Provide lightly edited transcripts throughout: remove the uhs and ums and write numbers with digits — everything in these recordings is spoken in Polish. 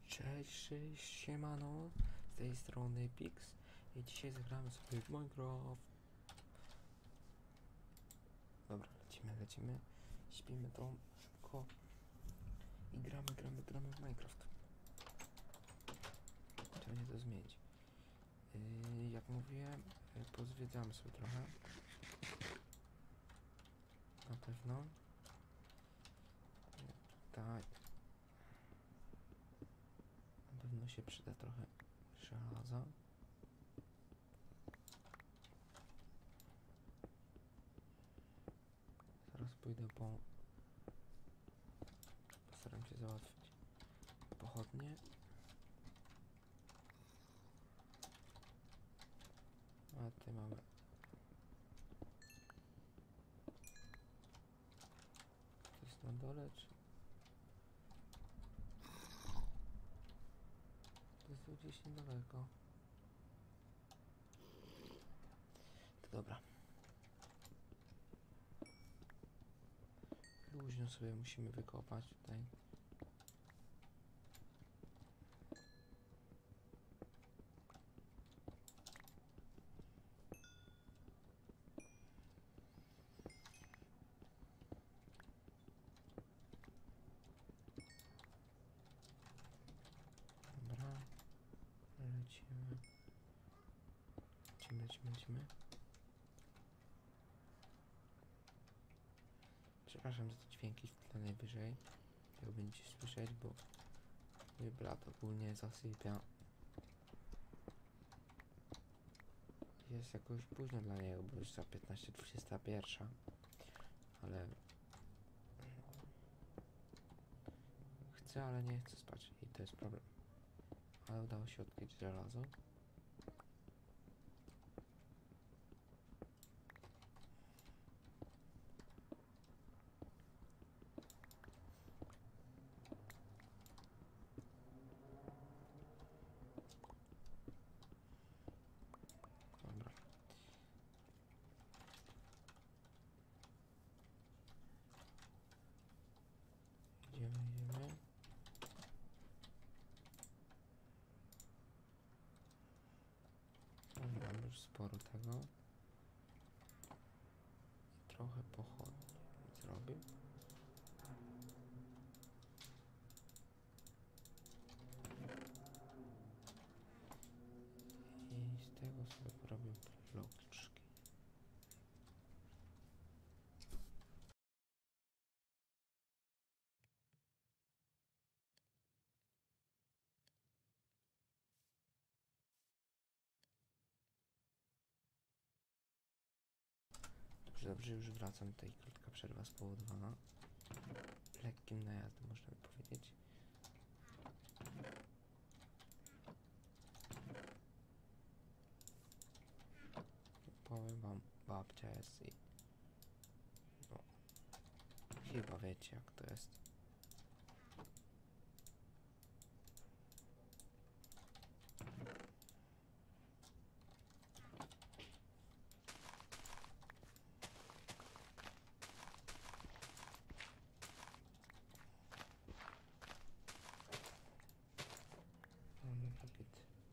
Cześć, siemano, z tej strony Pix i dzisiaj zagramy sobie w Minecraft. Dobra, lecimy, śpimy to szybko i gramy w Minecraft. Trzeba nie to zmienić. Jak mówiłem, pozwiedzamy sobie trochę. Na pewno. Tutaj. Na pewno się przyda trochę żelaza. Zaraz pójdę postaram się załatwić pochodnie. A tutaj mamy to jest na dole, czy to jest tu gdzieś niedaleko. To dobra. Luźno sobie musimy wykopać tutaj. Dobra. Lecimy. Przepraszam za te dźwięki w tle najwyżej. Jak będziecie słyszeć, bo mój brat ogólnie zasypia. Jest jakoś późno dla niego, bo już za 15:21. Ale chcę, ale nie chcę spać i to jest problem. Ale udało się odkryć żelazo. Dobra. Idziemy. Mam już sporo tego. I trochę pochodni zrobię. I z tego sobie porobię bloczki. Dobrze, już wracam. Tutaj krótka przerwa spowodowana lekkim najazdem, można by powiedzieć. Powiem wam, babcia jest i no, chyba wiecie jak to jest. Mamy pakiet.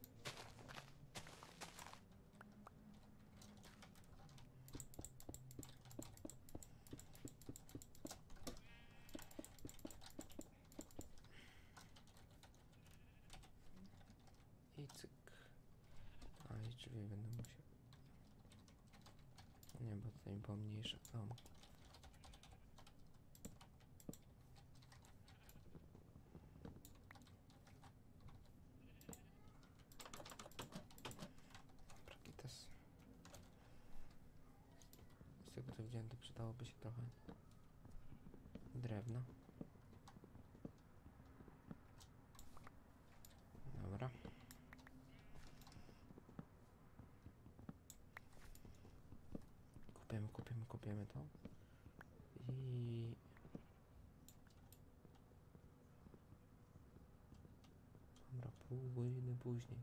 I cyk. A i drzwi będę musiał. Nie, bo tutaj mi pomniejsza dom. Brakitas. Z tego co widziałem, to przydałoby się trochę drewna. Dobra. Kupiemy to. I dobra, pół godziny później.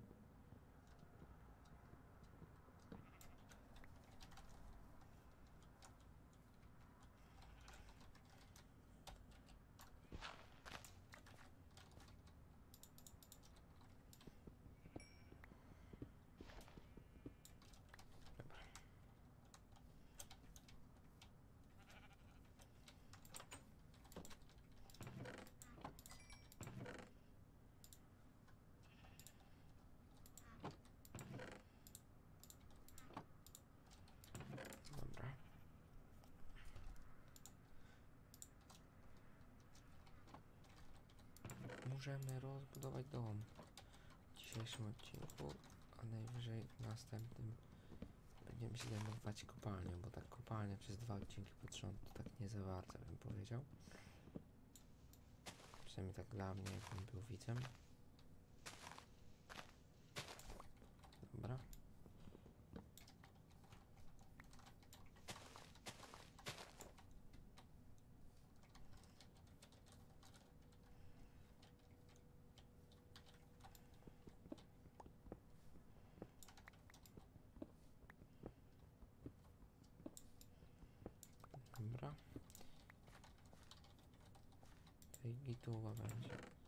możemy rozbudować dom w dzisiejszym odcinku, a najwyżej w następnym będziemy się zajmować kopalnią, bo tak kopalnia przez 2 odcinki pod rząd to tak nie za bardzo bym powiedział. Przynajmniej tak dla mnie, jakbym był widzem. Dobra. Dobra. Tej gituła będzie.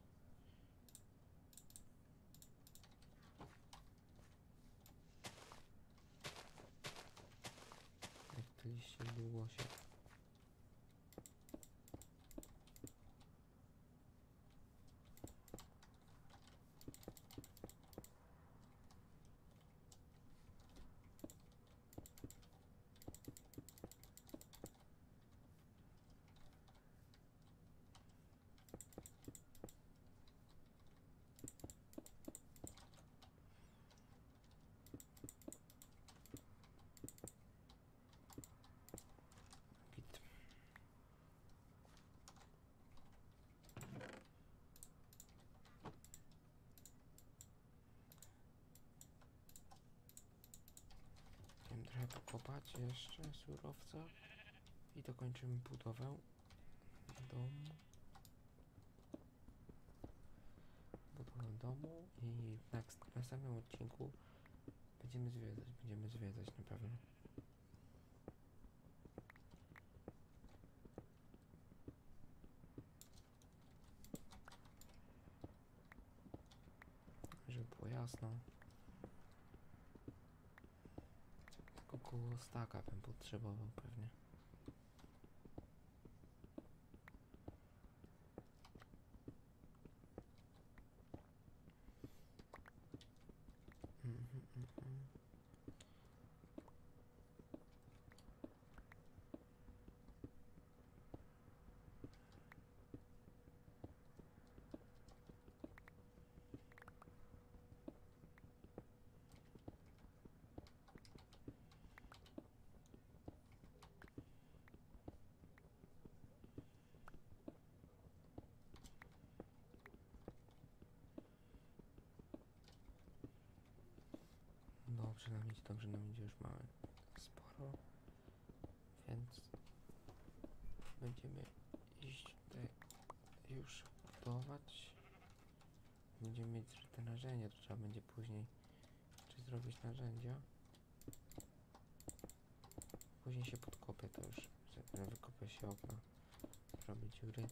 Jak te liście długo się... Git. Chciałem trochę pokopać jeszcze surowca i dokończymy budowę domu. I w następnym odcinku będziemy zwiedzać na pewno. Żeby było jasno. Około staka bym potrzebował pewnie. Dobrze nam idzie, już mamy sporo, więc będziemy iść tutaj już budować. Będziemy mieć te narzędzia, to trzeba będzie później czy zrobić narzędzia. Później się podkopię, to już wykopię się okna, zrobię dziury.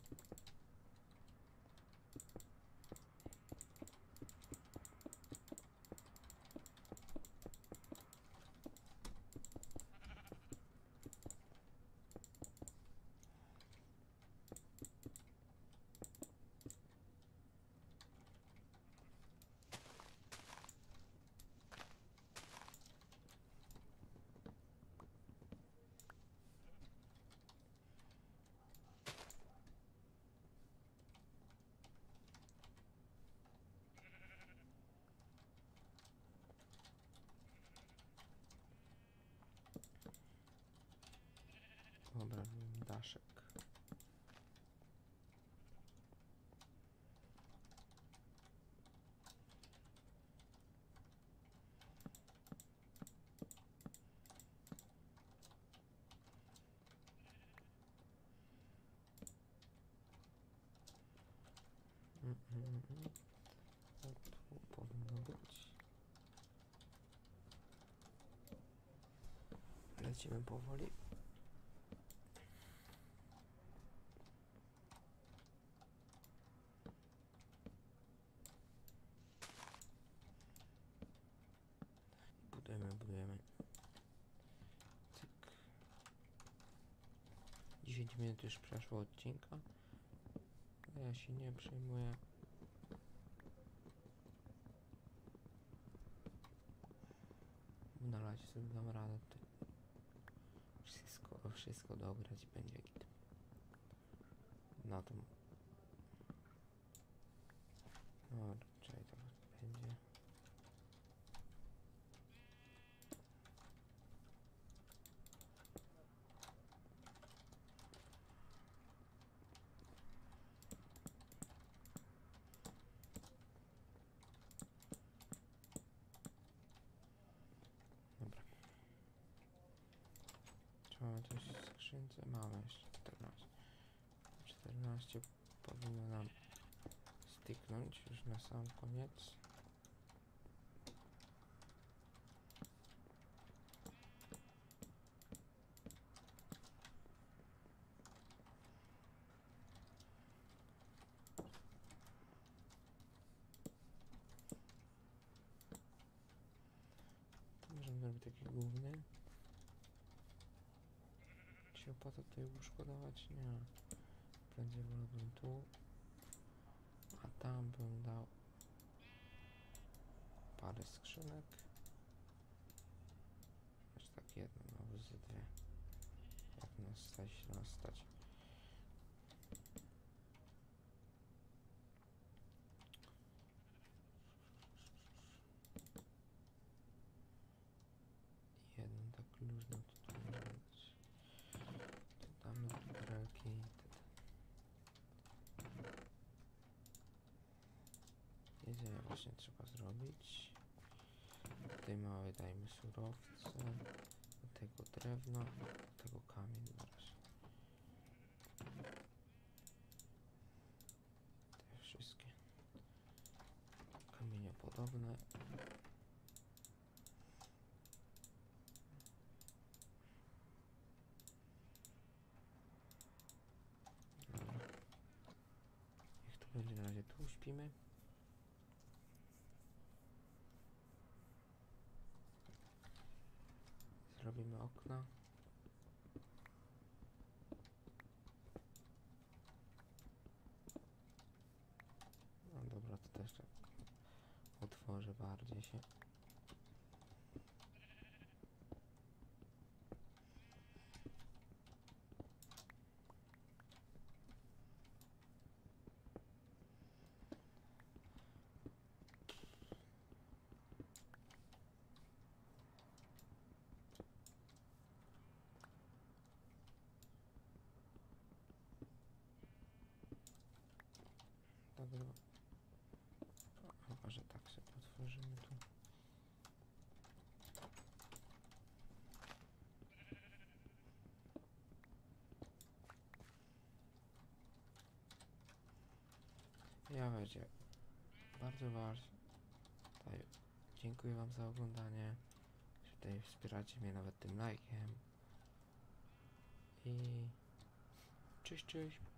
Dobra, daszek. To tu powinno być. Lecimy powoli. Budujemy. Cyk. 10 minut już przeszło odcinka. Ja się nie przejmuję. Na razie sobie dam radę tutaj. Wszystko dograć będzie git. Na tym. coś w skrzynce? Mamy jeszcze 14. 14 powinno nam styknąć już na sam koniec. Możemy zrobić taki główny. Czy opłaca tutaj łóżko dawać? Nie. Prędzej wolałbym tu. A tam bym dał parę skrzynek. Aż tak jedno, nawet ze dwie. Jak nas stać, nas stać. Jeden tak luźno tutaj może być. Tu damy barelki. Jedzenie właśnie trzeba zrobić. Tutaj małe dajmy surowce. Do tego drewno, do tego kamień na razie. Te wszystkie kamienie podobne. Dobra. Niech to będzie na razie, tu śpimy. Zrobimy okna. No dobra, to też tak otworzę bardziej się. Dobra. Chyba, że tak sobie otworzymy tu. Ja będzie. Bardzo tutaj dziękuję wam za oglądanie. Że tutaj wspieracie mnie nawet tym lajkiem. I cześć, cześć.